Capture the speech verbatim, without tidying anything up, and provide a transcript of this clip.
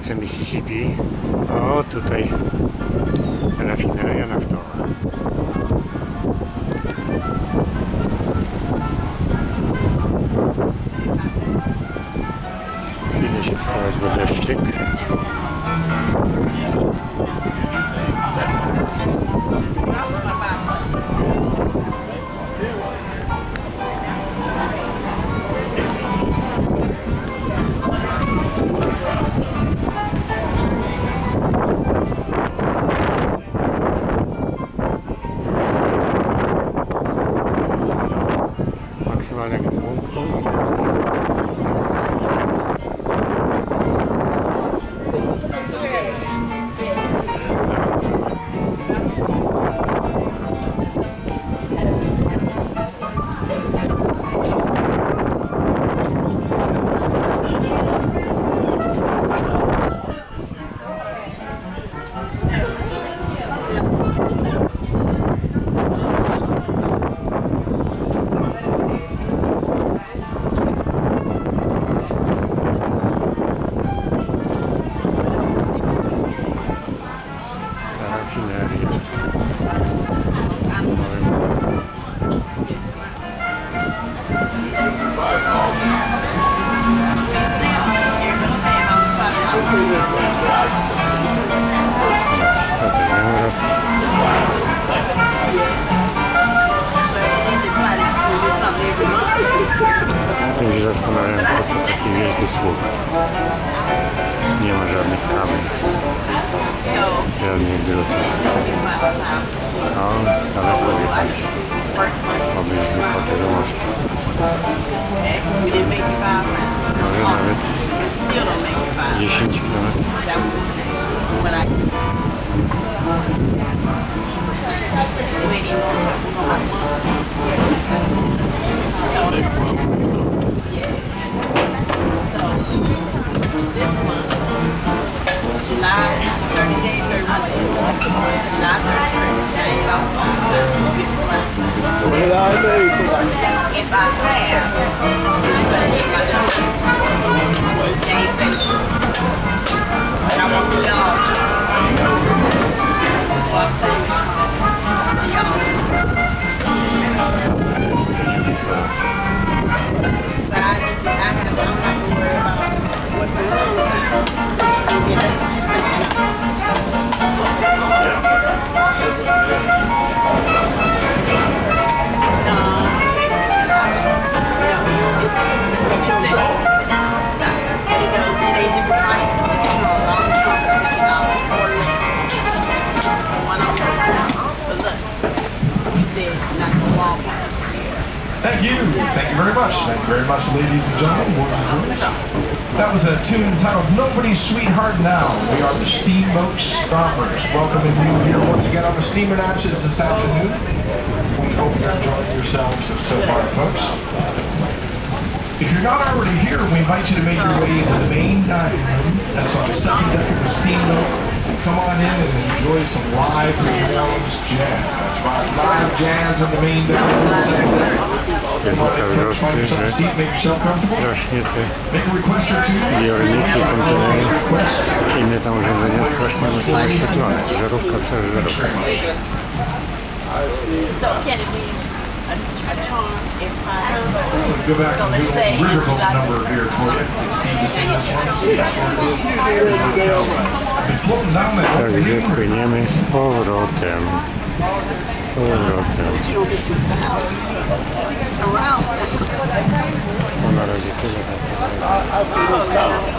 rzece Mississippi. O, tutaj rafineria naftowa. Idę się wstawać, bo deszczyk. Maksymalnego punktu. Tym się zastanawiam, po co taki wielki słup. Nie ma żadnych kamieni, żadnych drutów. No, daleko wjechaliśmy. Mogliśmy po tego mostu. Może nawet dziesięć kilometrów. This month, July, thirty days, thirty Monday, July thirty-first, I ain't lost my if I have, I'm going to get my children. James said, and I want to y'all. Well, I'll tell you, but I, I have, I'm not going to worry about what's the little sound. Yeah, that's the Thank you. Thank you very much. Thank you very much, ladies and gentlemen, boys and girls. That was a tune entitled Nobody's Sweetheart Now. We are the Steamboat Stompers. Welcoming you here once again on the Steamer Natchez this afternoon. We hope you're enjoying yourselves so far, folks. If you're not already here, we invite you to make your way into the main dining room. That's on the second deck of the Steamboat. Come on in and enjoy some live New Orleans jazz. That's right, live jazz on the main deck. Find yourself a seat, make yourself comfortable. Make a request or two. Biorniki, kontenery, inne tam urządzenia strasznie mocno oświetlone. Żarówka przez żarówkę. So can it be a, a charm if I go back so and do let's a say riverboat number here for you. It's Steve to sing this one. I've been floating down that whole Także river. płyniemy z powrotem. Powrotem. To na razie tyle.